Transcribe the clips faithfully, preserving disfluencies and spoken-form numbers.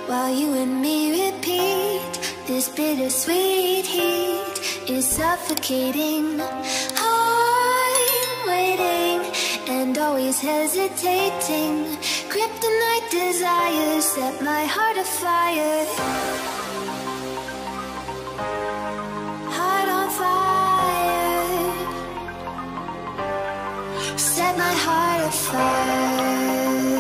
while you and me repeat. This bittersweet heat is suffocating. I'm waiting and always hesitating. Kryptonite desires set my heart afire. Heart on fire. Set my heart afire.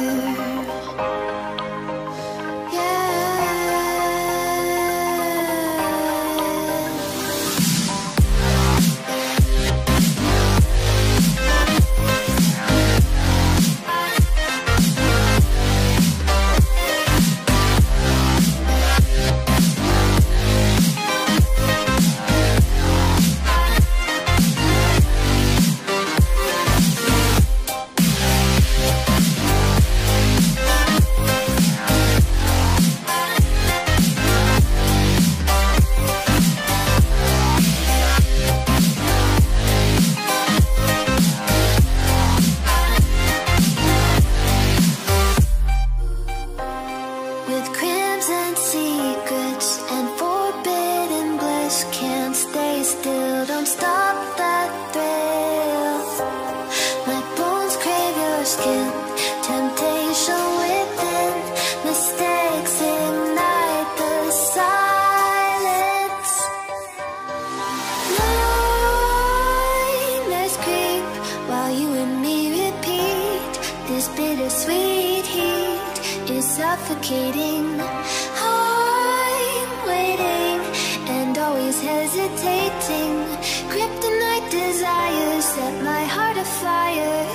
Suffocating. I'm waiting and always hesitating. Kryptonite desires set my heart afire.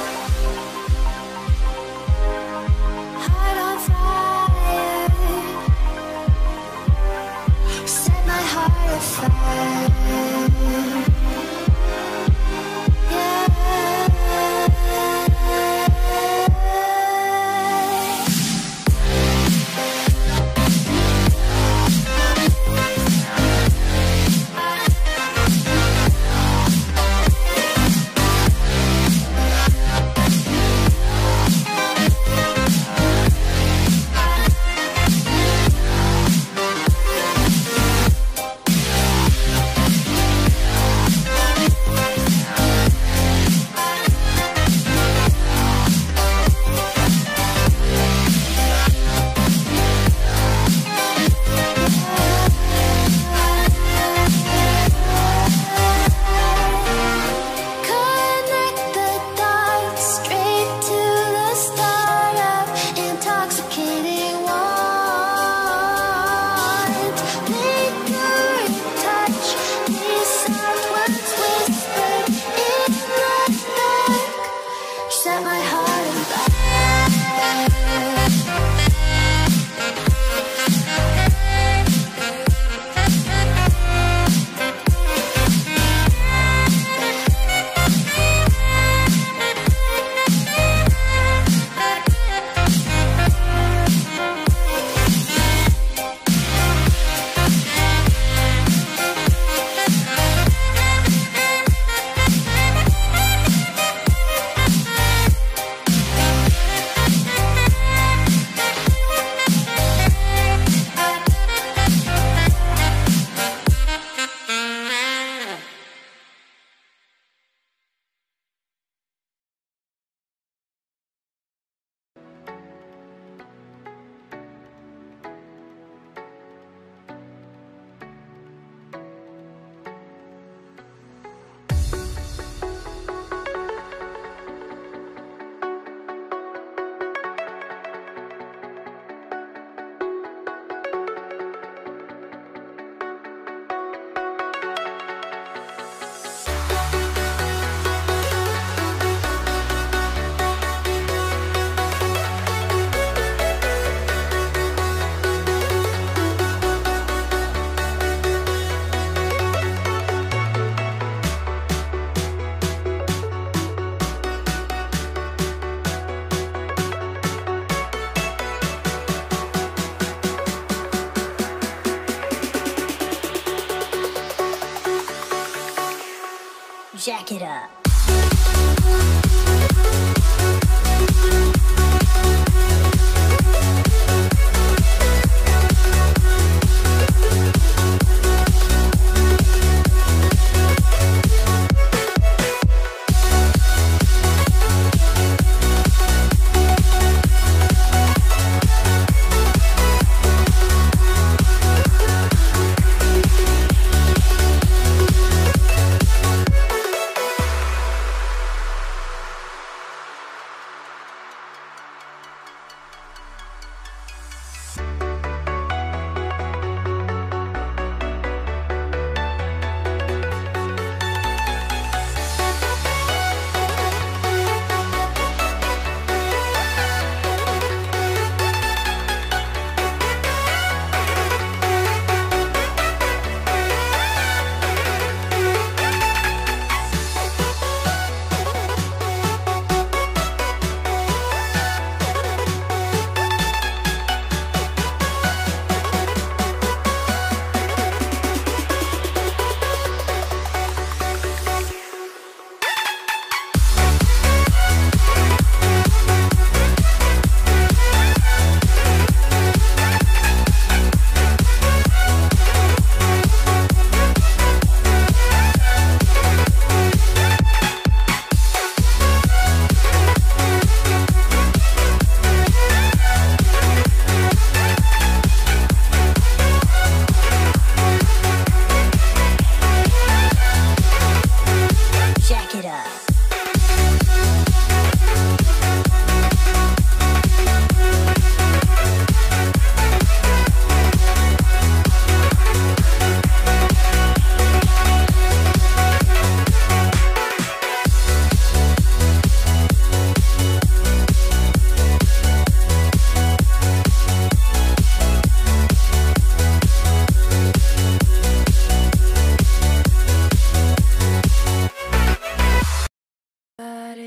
Heart on fire. Set my heart afire. Jack it up.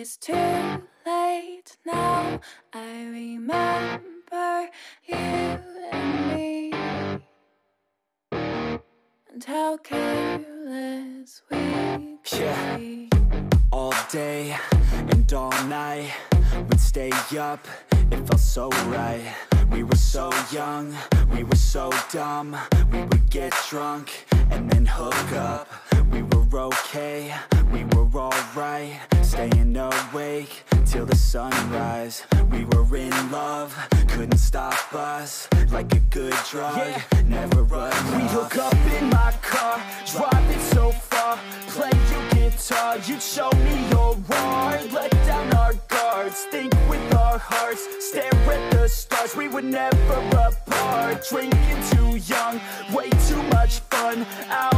it's too late now. I remember you and me, and how careless we could Yeah. be. All day and all night, we'd stay up, it felt so right. We were so young, we were so dumb. We would get drunk and then hook up. We were okay, we were alright, staying awake till the sunrise. We were in love, couldn't stop us, like a good drug, yeah. Never enough. We hook up in my car, driving so far, play you guitar, you'd show me your art. Let down our guards, think with our hearts, stare at the stars, we were never apart. Drinking too young, way too much fun, out